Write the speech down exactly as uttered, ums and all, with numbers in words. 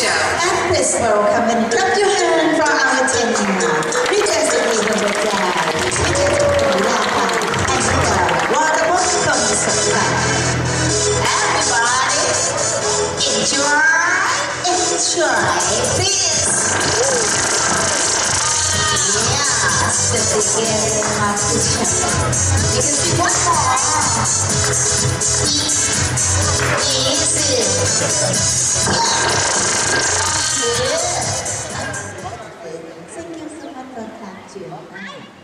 show. And please welcome and clap your hand for our attending now. Remittance even with that. Remittance from Lapa and the water wash from the supply. Everybody, enjoy. Enjoy this. Yes, the beginning of the show. You can see one more. Easy. Thank you so much for that, too.